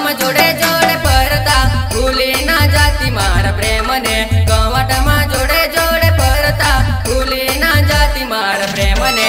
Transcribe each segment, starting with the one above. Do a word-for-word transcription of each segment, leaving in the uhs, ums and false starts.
में जोड़े जोड़े फरता भूली ना जाती मारा प्रेम ने। कवाट में जोड़े जोड़े फरता भूली ना जाती मारा प्रेम ने।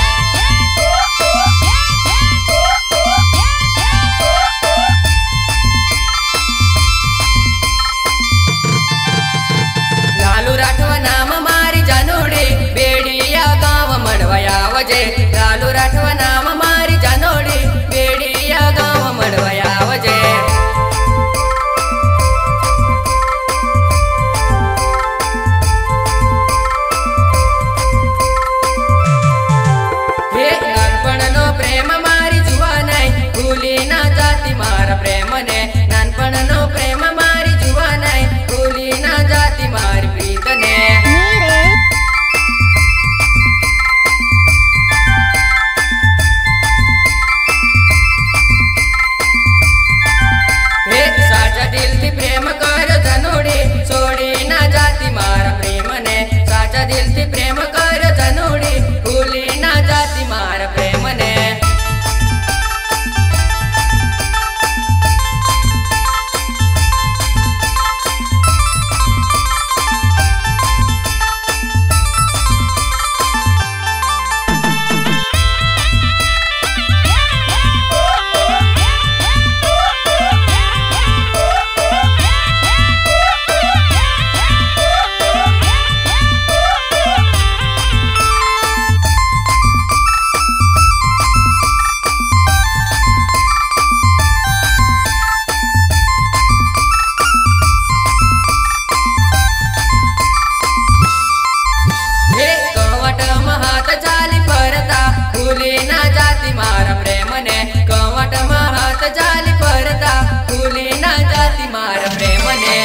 लालू राठवा नाम मारी जानोड़ी बेड़िया गाँव मड़वाया वजे। लालू राठवा नाम मारी जानोड़ी बेड़िया गाँव मड़वाया वजे। हे नानपण नो प्रेम मारी जुवा नहीं भूली ना जाती मारा प्रेम ने। नानपण नो प्रेम मारी जुवा नहीं भूली ना जाती मारी प्रीत ने। साचा दिल थी प्रेम कर जनोड़ी छोड़ी ना जाती मारा प्रेम ने। साचा दिल थी प्रेम कर जनोड़ी भूली ना जाती मारा प्रेम ने। मारा प्रेम ने। कवाट में हाथ जाली परता भूली ना जाती मारा प्रेम ने।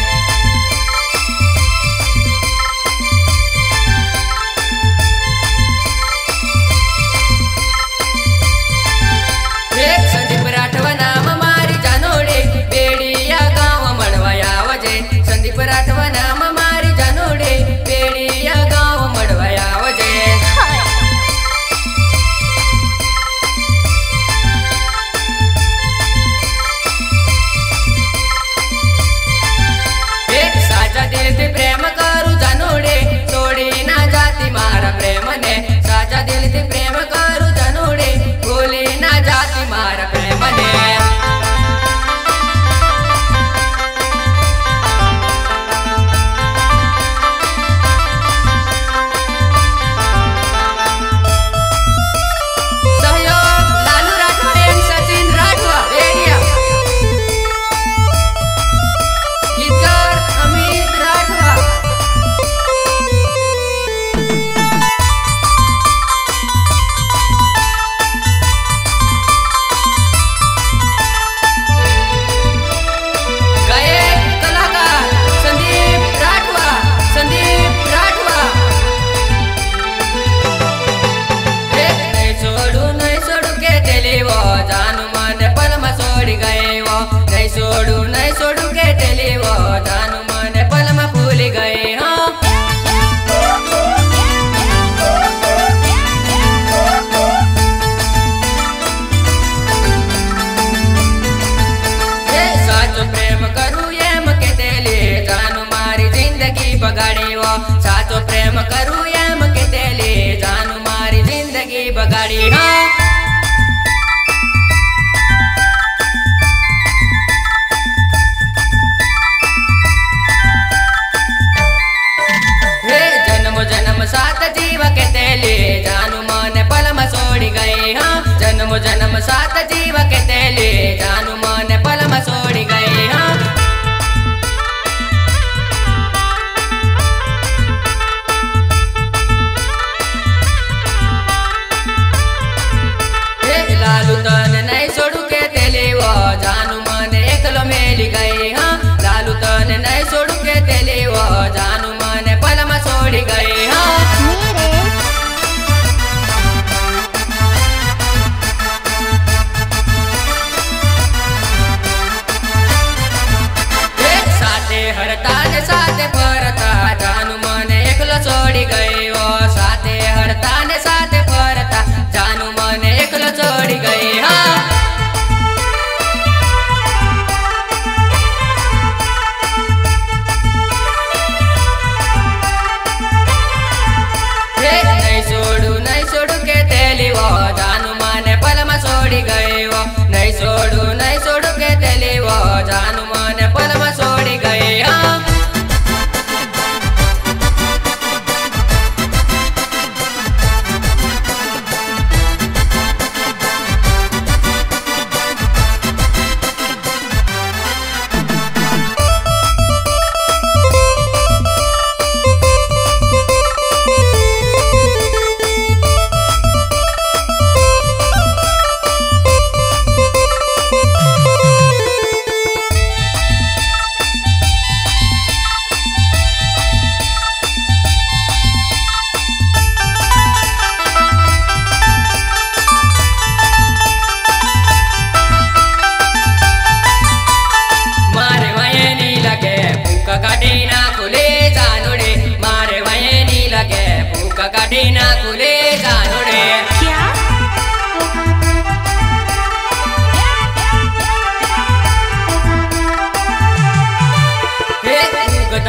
संदीप राठवा नाम मारी जानोड़ी बेड़िया गाँव मड़वाया वजे। संदीप राठवा नाम मारी जानोड़ी बेड़िया गाँव मड़वाया वजे। दिल थी प्रेम करू जानोड़ी छोड़ी ना जाती मारा प्रेम ने। साचा दिल थी प्रेम करू जानोड़ी भूली ना जाती मारा प्रेम ने। सहयोग लालू राठवा एंड सचिन राठवा बेड़िया। गीतकार अमित राठवा। गायक कलाकार संदीप राठवा। संदीप राठवा। नहीं छोड़ू नहीं छोड़ू के चली वो जानू मन पल में छोड़ी गए वो। नहीं छोड़ू नहीं छोड़ू के चली वो जानू मन पल में भूल गए। हाँ साचो प्रेम करू एम के तेली जानू मारी जिंदगी बगाड़ी वो। साचो प्रेम करू एम के तेली जानू मारी जिंदगी बगाड़ी। हाँ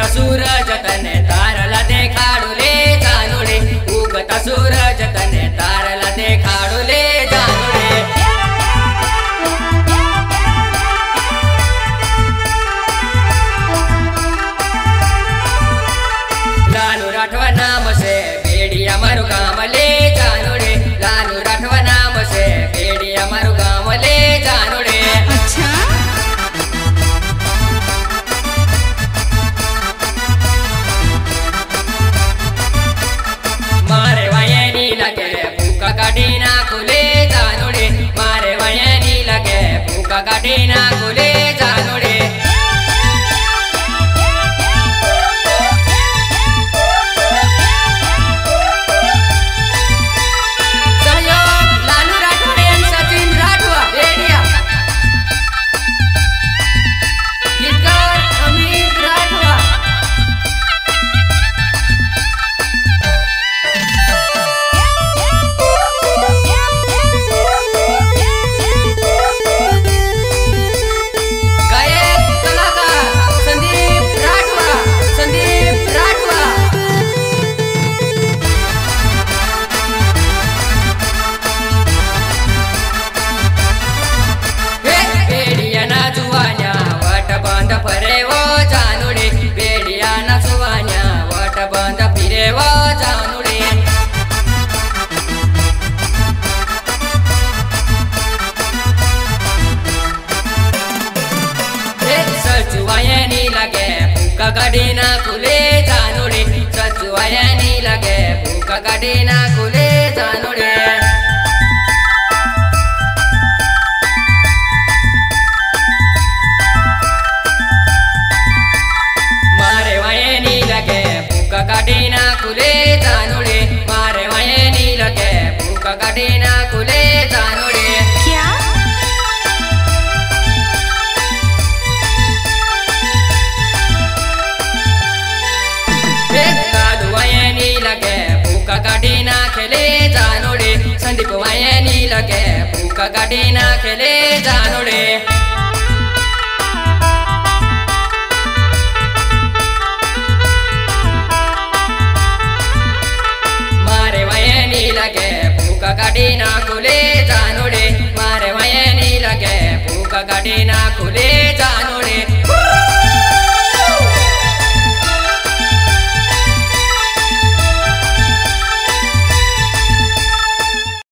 सूरज तने तारला देखाडू ले जानुडे उगता सूरज तने तारला देखाडू ले जानुडे लालू राठवा नाम से बेड़िया मारू गाम ले जानुडे लालू राठवा नाम से बेड़िया मारू गाम ले जानुडे अच्छा मारे वयनी लगे भूखा काटी ना खुले जानुडे मारे वयनी लगे भूखा काटी ना खुले जानुडे गाड़ी ना खुले जानुडे सचुवायनी लगे भूखा गाड़ी ना खुले जानुडे मारे वयनी लगे भूखा गाड़ी ना खुले जानुडे मारे वयनी लगे भूखा गाड़ी ना खुले जानुडे क्या लगे भूखा गाड़ी ना खेले जानुडे संदीप वयनी लगे भूखा गाड़ी ना खेले जानुडे मारे वयनी लगे भूखा गाड़ी ना खुले जानुडे मारे वयनी लगे भूखा गाड़ी